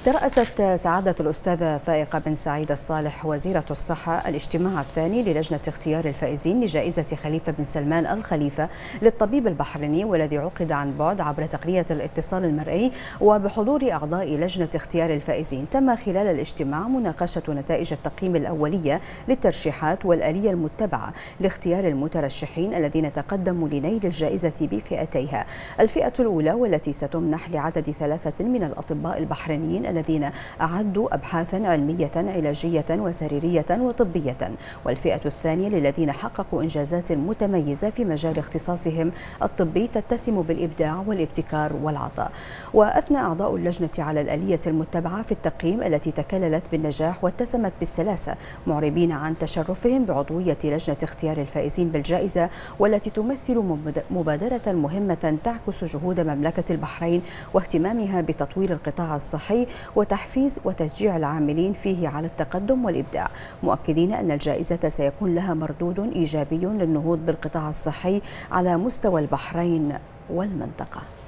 ترأست سعادة الأستاذة فائقة بن سعيد الصالح وزيرة الصحة الاجتماع الثاني للجنة اختيار الفائزين لجائزة خليفة بن سلمان الخليفة للطبيب البحريني، والذي عقد عن بعد عبر تقنية الاتصال المرئي وبحضور أعضاء لجنة اختيار الفائزين. تم خلال الاجتماع مناقشة نتائج التقييم الأولية للترشيحات والآلية المتبعة لاختيار المترشحين الذين تقدموا لنيل الجائزة بفئتيها: الفئة الأولى والتي ستمنح لعدد 3 من الأطباء البحرينيين الذين أعدوا أبحاثا علمية علاجية وسريرية وطبية، والفئة الثانية للذين حققوا إنجازات متميزة في مجال اختصاصهم الطبي تتسم بالإبداع والابتكار والعطاء. وأثنى أعضاء اللجنة على الآلية المتبعة في التقييم التي تكللت بالنجاح واتسمت بالسلاسة، معربين عن تشرفهم بعضوية لجنة اختيار الفائزين بالجائزة، والتي تمثل مبادرة مهمة تعكس جهود مملكة البحرين واهتمامها بتطوير القطاع الصحي وتحفيز وتشجيع العاملين فيه على التقدم والإبداع، مؤكدين أن الجائزة سيكون لها مردود إيجابي للنهوض بالقطاع الصحي على مستوى البحرين والمنطقة.